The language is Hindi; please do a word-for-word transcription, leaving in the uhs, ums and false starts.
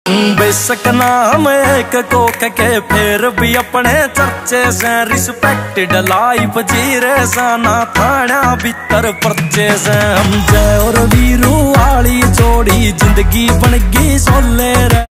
बेशक नाम एक कोक के फिर भी अपने चर्चे से रिस्पेक्टेड लाइफ जी रे साना थाना भीतर पर्चे से हम जय और वीरू वाली जोड़ी जिंदगी बन गई सोले रे।